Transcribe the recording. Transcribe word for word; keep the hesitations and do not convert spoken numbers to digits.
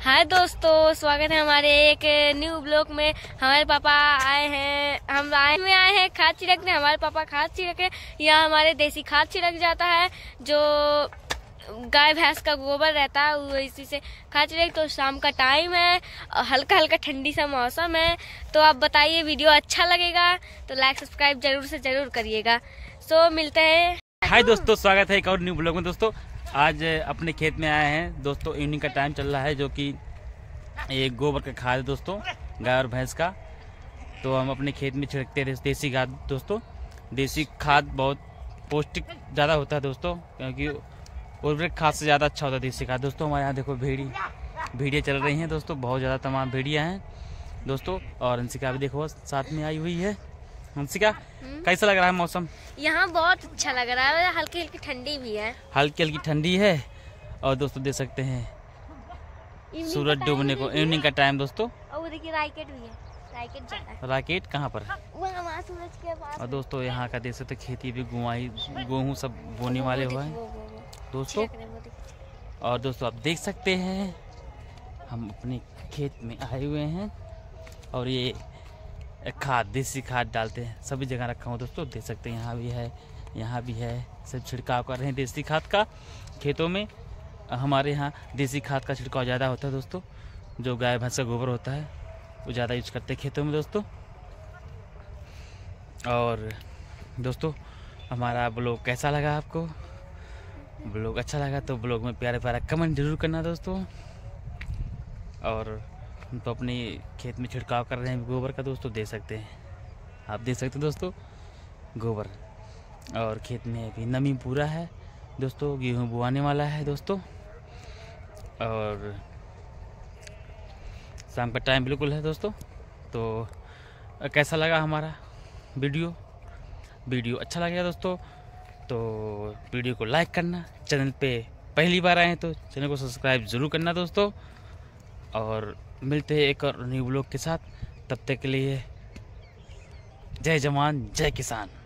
हाय दोस्तों, स्वागत है हमारे एक न्यू ब्लॉग में। हमारे पापा आए हैं, हम आए में आए हैं खाद छिड़कने। हमारे पापा खाद छिड़क रहे। यहाँ हमारे देसी खाद छिड़क जाता है, जो गाय भैंस का गोबर रहता है, वो इसी से खाद छिड़क। तो शाम का टाइम है, हल्का हल्का ठंडी सा मौसम है। तो आप बताइए, वीडियो अच्छा लगेगा तो लाइक सब्सक्राइब जरूर से जरूर करिएगा। सो मिलते हैं। हाय दोस्तों, स्वागत है एक और न्यू ब्लॉग में। दोस्तों आज अपने खेत में आए हैं दोस्तों। इवनिंग का टाइम चल रहा है, जो कि एक गोबर का खाद है दोस्तों, गाय और भैंस का। तो हम अपने खेत में छिड़कते हैं देसी खाद दोस्तों। देसी खाद बहुत पौष्टिक ज़्यादा होता है दोस्तों, क्योंकि उर्वरक खाद से ज़्यादा अच्छा होता है देसी खाद दोस्तों। हमारे यहाँ देखो भेड़ी भेड़ियाँ चल रही हैं दोस्तों, बहुत ज़्यादा तमाम भेड़ियाँ हैं दोस्तों। और हंसिका भी देखो साथ में आई हुई है। हंसिका, कैसा लग रहा है मौसम? यहाँ बहुत अच्छा लग रहा है, हल्की हल्की ठंडी भी है। हल्की हल्की ठंडी है। और दोस्तों देख सकते हैं सूरज डूबने को, इवनिंग का टाइम दोस्तों। और वो देखिए राकेट भी है, राकेट जा रहा है। राकेट कहाँ पर? वो हमारे सूरज के पास। और दोस्तों यहाँ का देख सकते खेती भी गुआई गेहूँ सब बोने वाले हुए हैं दोस्तों। और दोस्तों आप देख सकते हैं हम अपने खेत में आए हुए हैं, और ये खाद देसी खाद डालते हैं। सभी जगह रखा हूँ दोस्तों, देख सकते हैं। यहाँ भी है, यहाँ भी है, सब छिड़काव कर रहे हैं देसी खाद का खेतों में। हमारे यहाँ देसी खाद का छिड़काव ज़्यादा होता है दोस्तों। जो गाय भैंस का गोबर होता है वो ज़्यादा यूज करते हैं खेतों में दोस्तों। और दोस्तों हमारा ब्लॉग कैसा लगा आपको? ब्लॉग अच्छा लगा तो ब्लॉग में प्यारे प्यारा कमेंट जरूर करना दोस्तों। और हम तो अपने खेत में छिड़काव कर रहे हैं गोबर का दोस्तों, देख सकते हैं। आप देख सकते हैं दोस्तों गोबर। और खेत में अभी नमी पूरा है दोस्तों, गेहूँ बुआने वाला है दोस्तों। और शाम का टाइम बिल्कुल है दोस्तों। तो कैसा लगा हमारा वीडियो? वीडियो अच्छा लगेगा दोस्तों तो वीडियो को लाइक करना। चैनल पे पहली बार आए हैं तो चैनल को सब्सक्राइब ज़रूर करना दोस्तों। और मिलते हैं एक और न्यू ब्लॉग के साथ। तब तक के लिए जय जवान जय किसान।